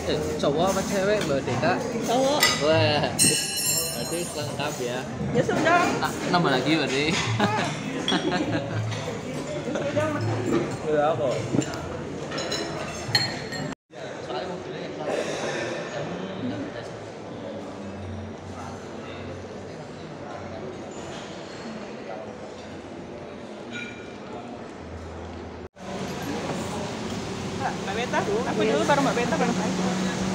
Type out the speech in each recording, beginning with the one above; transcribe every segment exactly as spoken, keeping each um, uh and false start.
Eh, cowok apa cewek Mbak Deka? Cowok. Wah, berarti lengkap ya. Ya sudah. Ah, nambah lagi berarti. Ya sudah. Udah kok. Mbak Beta, aku dulu baru Mbak Beta baru saya.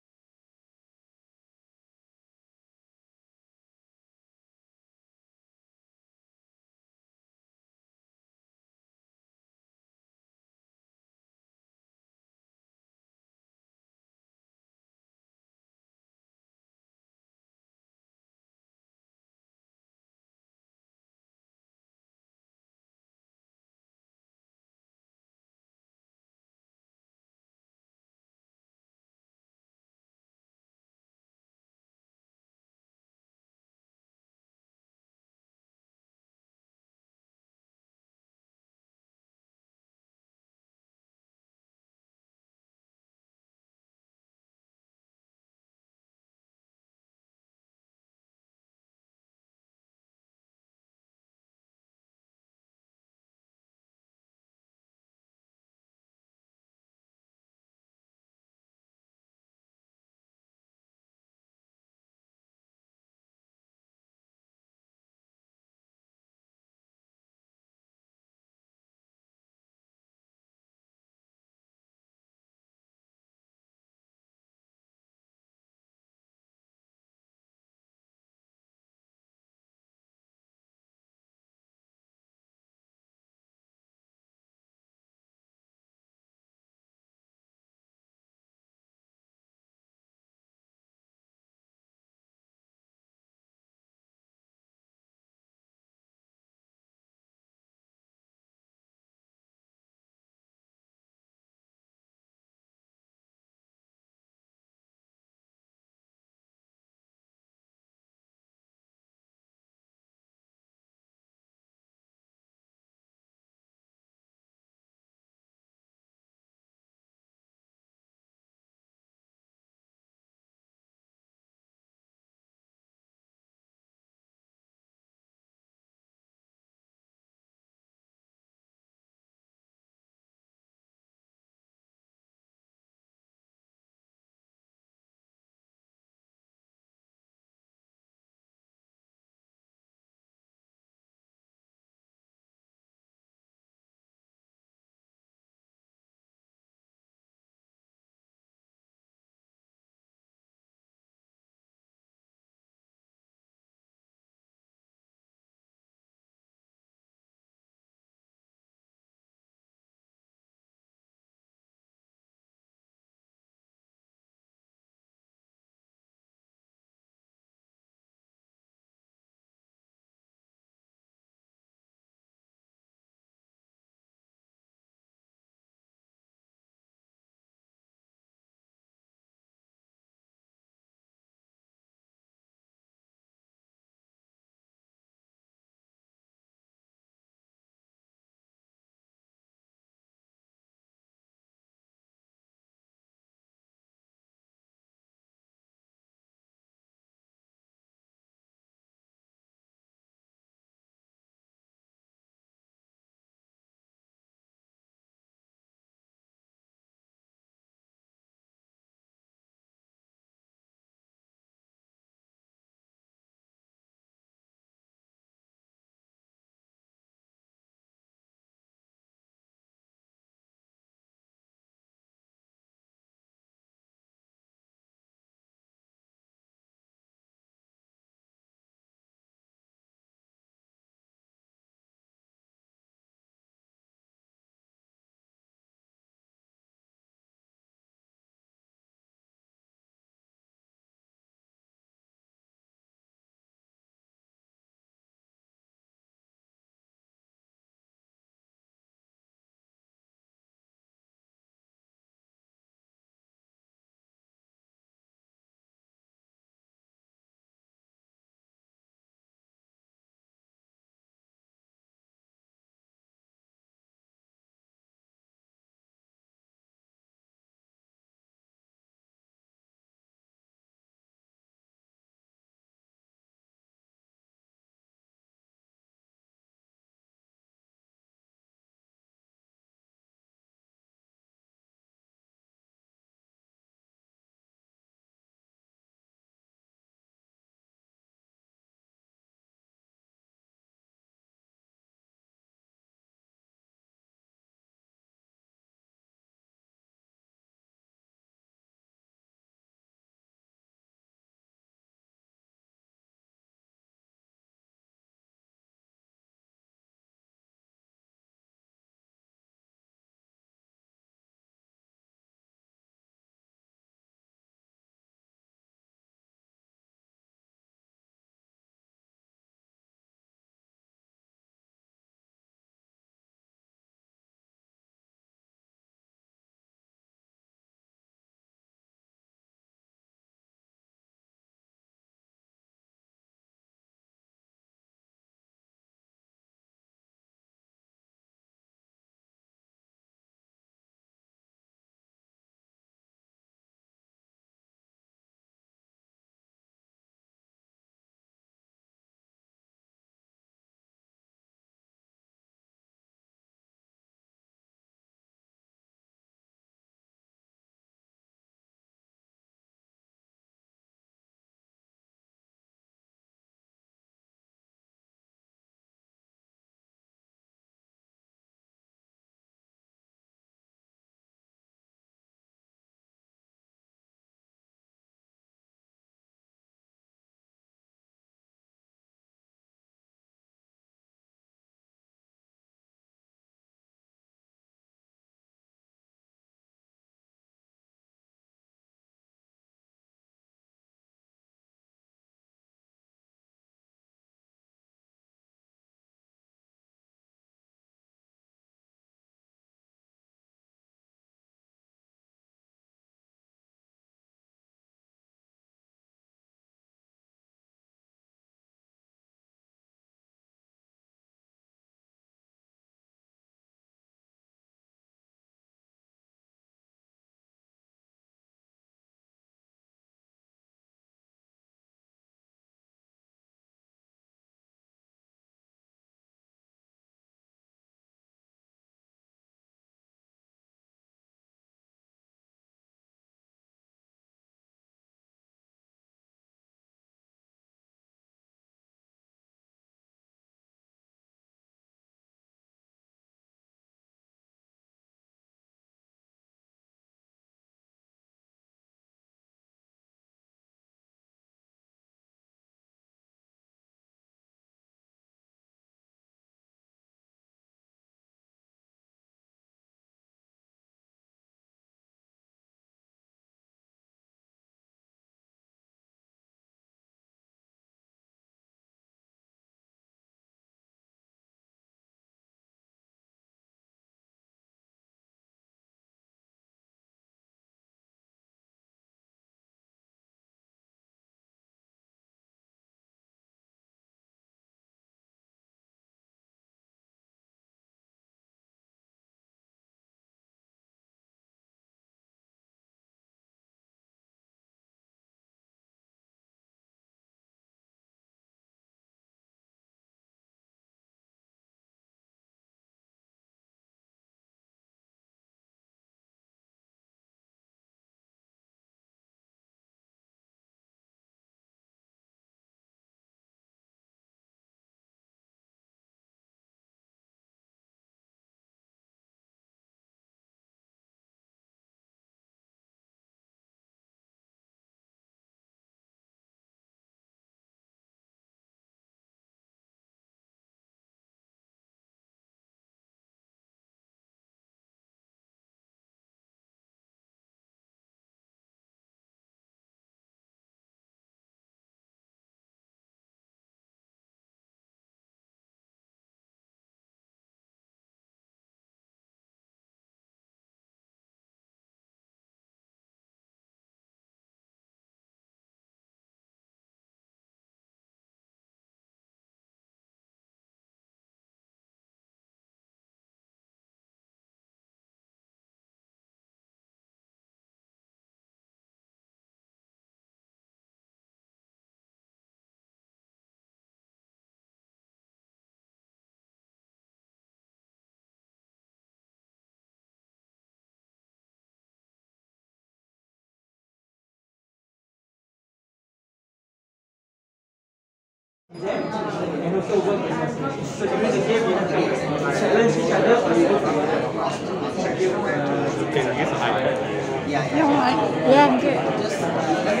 And also work in a team. So during the game, we have to challenge each other or you go from there. Okay, I guess I Yang mana? Yang ke?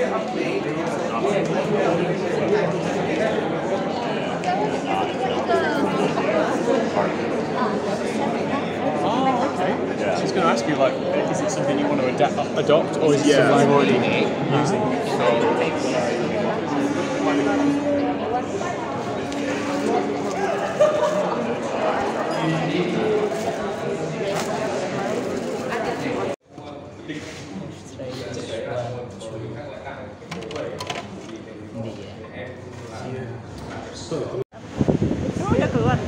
Oh, okay. Yeah. I was going to ask you, like, is it something you want to adapt, adopt, or is it Yeah. something you're already using? Oh ya keluar.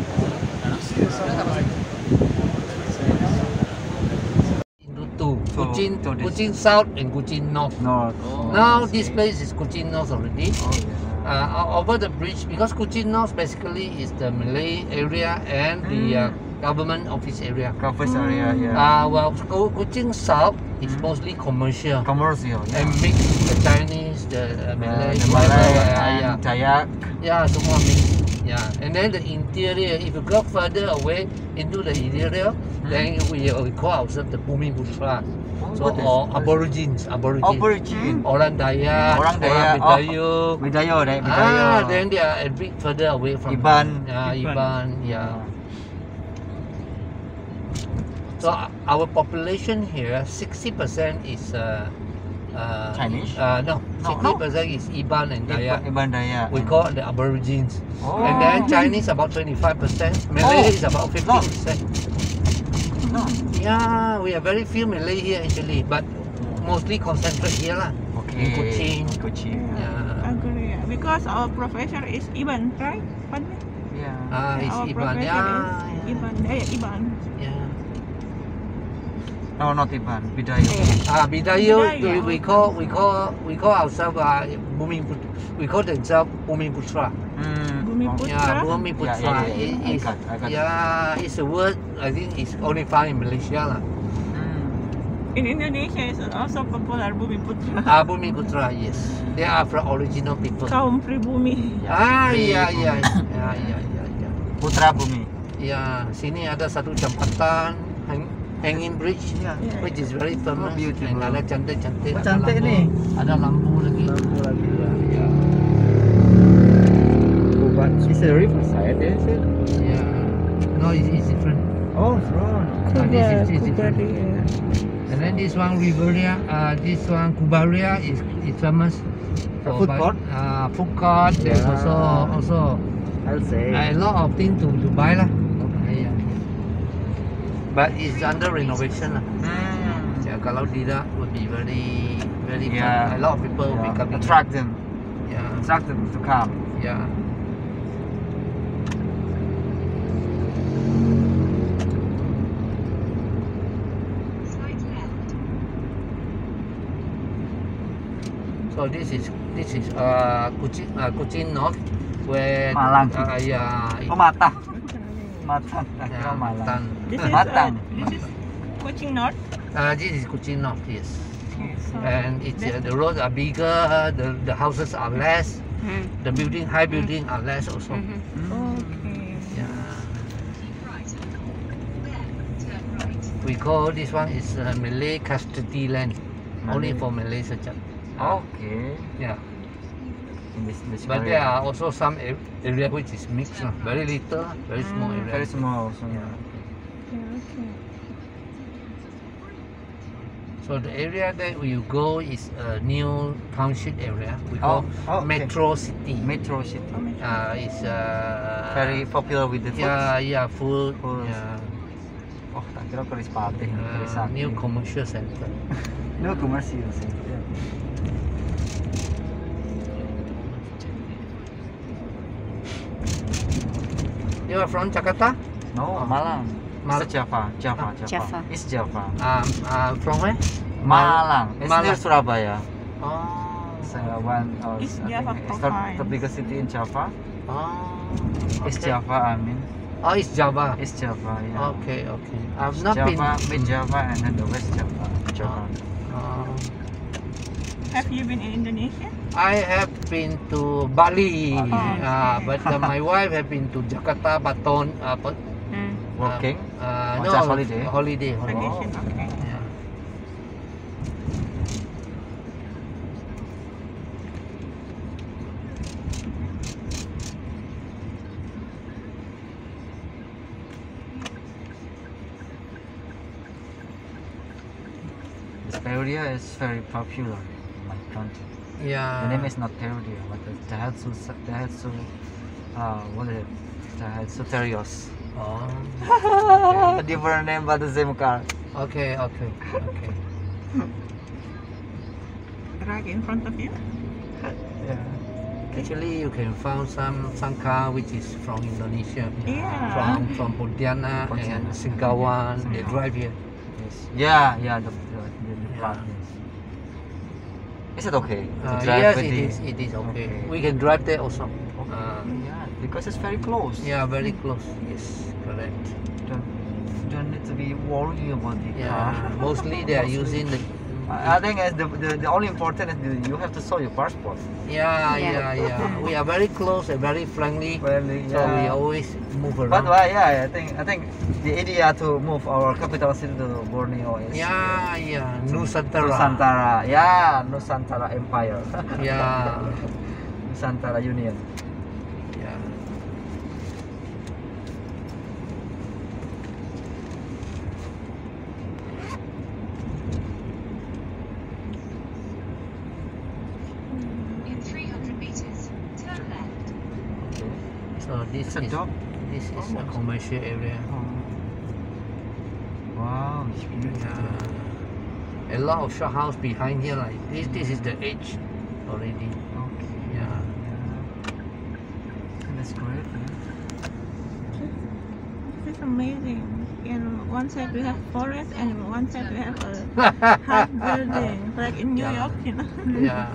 Into two. So, Kuching, so this- Kuching South and Kuching North. North. Now this place is Kuching North already. Oh, yeah. Uh, over the bridge, because Kuching North basically is the Malay area and the uh, government office area. Covers area, yeah. Uh, well, Ku- Kuching South is Mm. mostly commercial Commercial. Yeah. and mix the Chinese, the uh, Malay, the whatever, Malay uh, and yeah. Dayak. Yeah, semua mix. Yeah, and then the interior, if you go further away into the interior, then we, uh, we call ourselves the Bumi Putra. So, What is- or what is- Aborigines, Aborigines. Aborigine. Orang Dayak, Orang Dayak. Bidayu. Bidayo, right? Bidayo. Ah, then they are a bit further away from Iban. Yeah, Iban. Iban, yeah. So uh, our population here, sixty percent is uh, uh, Chinese? Uh, no, No, sixty percent is Iban and Dayak. Iban Dayak. We call it the Aborigines. Oh. And then Chinese about twenty-five percent. Malay Oh. is about fifty percent. No. Yeah, we have very few Malay here actually, but mostly concentrate here lah. Okay. In Kuching. Kuching. Yeah. Agree. Because our professor is Iban, right? Padme? Yeah. Ah, it's Our Iban. professor Yeah, is yeah. Iban. Eh, Iban. Yeah. No, not Iban. Bidayo. Ah, Bidayu, we, Bidayu. we call we call we call ourselves uh, Bumi Put, we call themselves Bumi Putra. Hmm. Bumi Oh. Putra. Yeah, Bumi Yeah, Putra. yeah, yeah, It- I it's- got- I got it. yeah, it's a word. I think it's only found in Malaysia lah. Hmm. In Indonesia is also popular Bumi Putra. Ah, Bumi Putra, yes. They are from original people. Kaum pribumi. Ah, Pribumi. yeah, yeah, yeah, yeah, yeah, yeah. Putra Bumi. Ya, sini ada satu jambatan hang, hanging bridge, Yeah. Yeah. which is very famous. Oh, beautiful. And ada cantik-cantik. Oh, ada cantik lampu, ni. Ada lampu lagi. Lampu lagi, ya. Ya, But it's a riverside, is it? ya. No, it's, it's different. Oh, it's wrong. Ah, this is, this is Kubar, different. yeah. And then this one Riveria, uh, this one Kubaria is is famous A food court? Uh, food court. There's Yeah. also also I'll say. a lot of things to, to buy lah. Okay. Yeah. But it's under renovation lah. Hmm. Yeah, kalau tidak would be very very Yeah. fun. A lot of people will be Yeah. coming. Attract them. Yeah, Attract them to come. yeah. So this is this is uh Kuching uh, Kuching North where Malang. uh, yeah, Oh, Matang. Matang. I yeah, kira Malang. Matan. This is, uh, Matang. this is Kuching North. Uh, this is Kuching North, yes. So, And it's uh, that- the roads are bigger, the the houses are less, Hmm. the building high building are less also. Okay. Yeah. We call this one is uh, Malay custody land, only Malay. for Malay saja. Okay. Yeah. In this, this But area. there are also some a- area which is mixed, lah. Very little, lah, very small Mm, area. Very small. So. Yeah. Yeah, okay. So the area that you go is a new township area. We call Oh, oh, okay. Metro City. Metro City. Oh, my- Uh, it's uh, Very popular with the food. yeah, yeah, food. Food. Yeah. Oh, tak kira Keris Patih. Keris Uh, Sakti. new commercial center. New commercial center. You are from Jakarta? No, Malang. Mal- It's Java. Java. Java. Java. It's Java. Um, uh, from where? Malang. It's Malang. near Surabaya. Oh. It's uh, one of It's I Java think it's the, province. the biggest city in Java. Oh. It's okay. Java, I mean. Oh, it's Java. It's Java, yeah. Okay, okay. I've It's not Java, been. mid Java, and then the West Java. Java. Oh. Have you been in Indonesia? I have been to Bali, Oh, uh, okay. but uh, my wife have been to Jakarta, Baton, uh, Pat- Mm. Working? uh, Or no, just holiday? holiday, holiday. Vacation, okay. Yeah. This Perudia is very popular in my country. Yeah. The name is not Perudia, but it's Daihatsu, Daihatsu, uh, what is it? Daihatsu Terios. Oh. A different name but the same car. Okay, okay, okay. Right in front of you. Yeah. Actually, you can find some some car which is from Indonesia, Yeah. from from Pontianak and Pontianak. Singkawan. They drive here. Yes. Yeah, yeah, the, the, the, the Yeah. part, yes. Is it okay to Uh, drive yes, with it the... is. It is okay. Okay. We can drive there also. Okay, Uh, yeah, because it's very close. yeah, very close. Yes, correct. Don't, don't need to be worried about the Yeah, car. mostly they are using the. I I think as the, the, the only important is the, you have to show your passport. Yeah, yeah, yeah. We are very close and very friendly. Well, So we yeah. always move But around. well, yeah, I think I think the idea to move our capital city to Borneo is Yeah, yeah. Nusantara. Nusantara. Yeah, Nusantara Empire. Yeah, Nusantara Union. yeah. In three hundred meters, turn left. Okay. So this It's a is dog. this is a Almost. commercial area. Oh. Wow, it's beautiful. Yeah. A lot of shop house behind here. Like this, this is the edge already. Okay. Yeah. Yeah. That's great. Yeah. This is amazing. In one side we have forest and in one side we have a high building, like in New Yeah. York, you know. Yeah.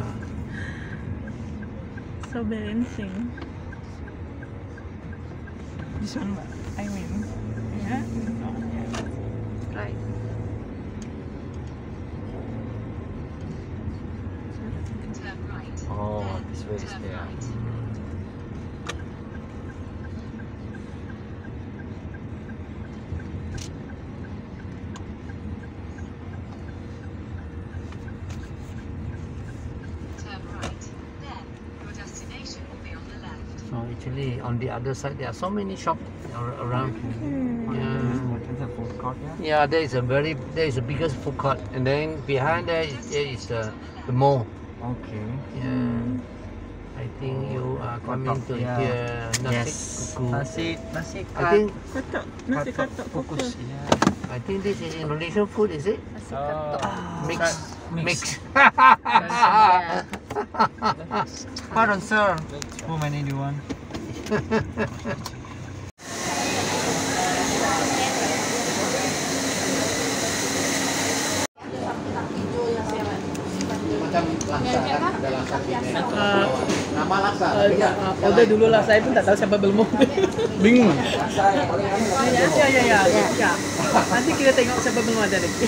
So balancing. This one, I mean, yeah. Right. Turn right. Oh, Then this way is turn there. right. Turn right. Then your destination will be on the left. So actually, on the other side, there are so many shops ar- around. Hmm. Yeah. It's a food court, yeah. Yeah, there is a very there is a biggest food court, and then behind there is, there is the, the mall. Okay. Yeah. I think you are coming to Yeah. hear nasi Yes. kuku. Nasi nasi I think Katok, nasi katok kukus. kukus. Yeah. I think this is Indonesian food, is it? Mix. Mix. Pardon, sir. How many do you want? Nama laksa. Uh, order dulu lah, saya pun tak tahu siapa belum. Bingung. Ya, ya, ya, ya, ya. Nanti kita tengok siapa belum ada lagi.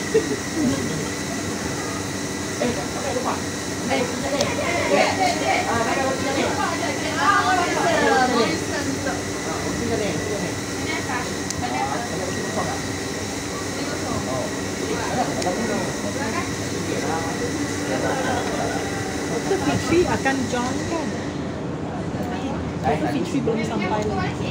Itu Fitri akan join kan? Itu Fitri belum sampai lagi.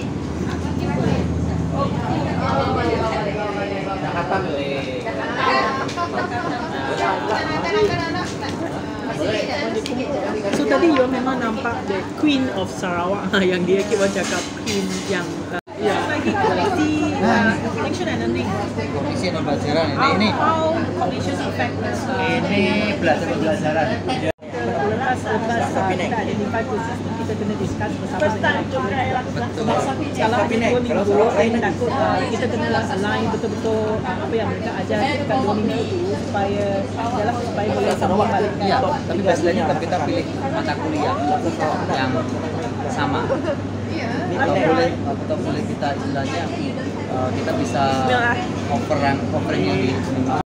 So tadi you memang nampak the Queen of Sarawak yang dia kira cakap Queen yang uh, ya lagi komisi uh, connection and learning. Komisi pembelajaran ini ini. How cognition affect us? Ini belajar pembelajaran. Lepas lepas kita identify khusus kita kena discuss bersama dengan sebab kalau dua minggu saya takut uh, kita kena align betul-betul uh, apa yang mereka ajar dekat dua minggu tu supaya dalam supaya boleh sambung balik. Iya, tapi biasanya tetap kita pilih mata kuliah yang sama. Atau boleh atau boleh kita istilahnya uh, kita bisa overrun offering yang di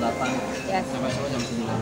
delapan Yes. sampai sore jam sembilan.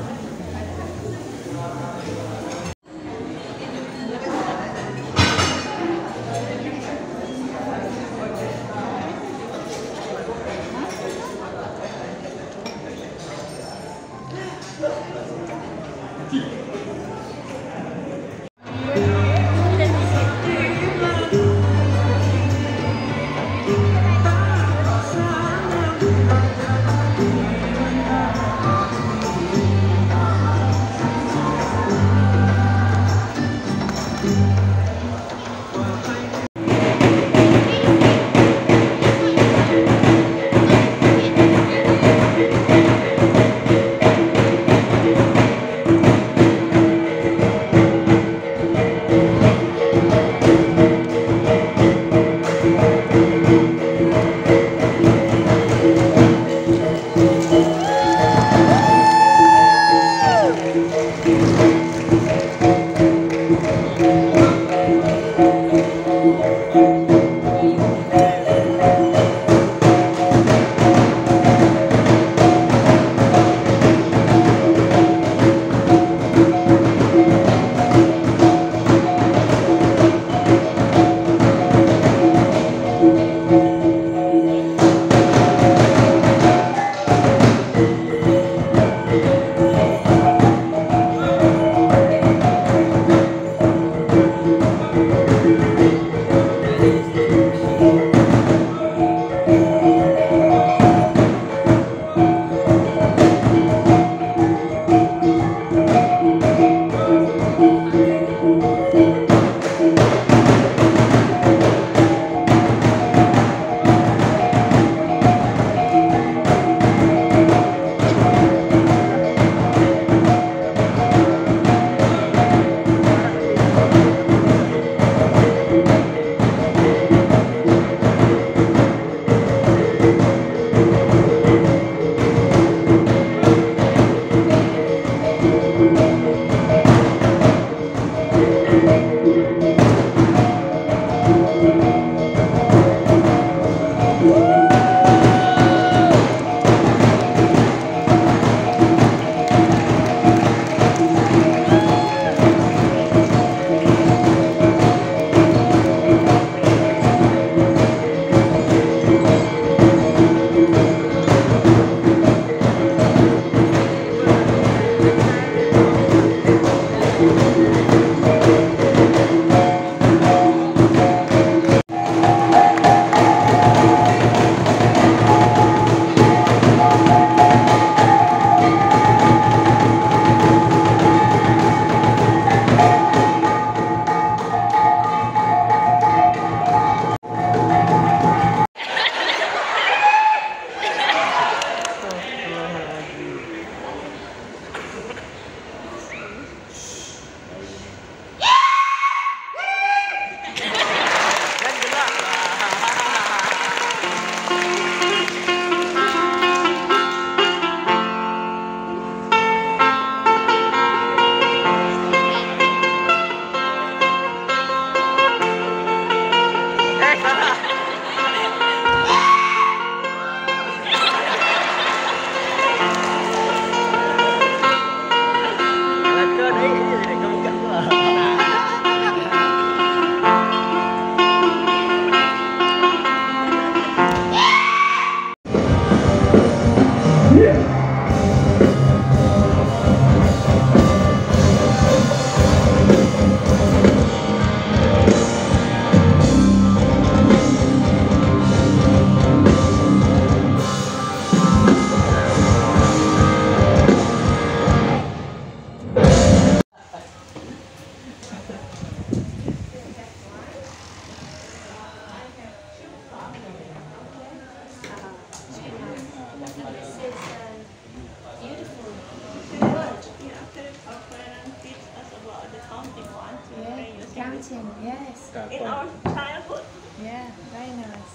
mountain, yes. In our childhood. Yeah, very nice.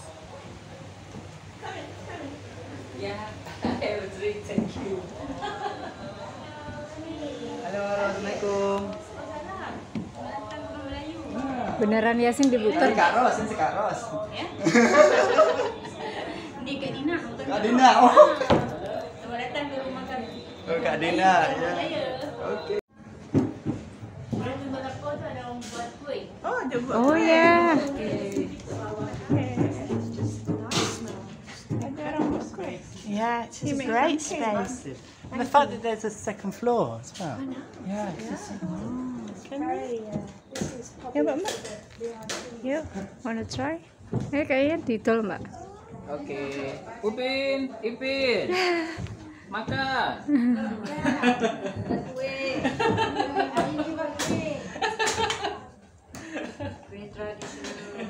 Yeah, I was really thank you. Halo, assalamualaikum. Beneran Yasin diputar? Kak Ros, ini si Kak Ros. Di Kak Dina. Kak Dina, oh. datang ke rumah kami. Oh, Kak Dina. Ya. Okey. Melaka tu ada orang buat kuih. Oh, dia buat. Oh yeah. Ada orang buat kuih. Yeah, it's He a makes great some cake. space. And the fact that there's a second floor as well. Yeah. Can we? Ya, Mbak. Mbak. Yuk, wanna try? Eh kayaknya didol mbak. Okey. Upin, Ipin. Makan. Kuih. Hari ni buat kuih. Kuih tradisional.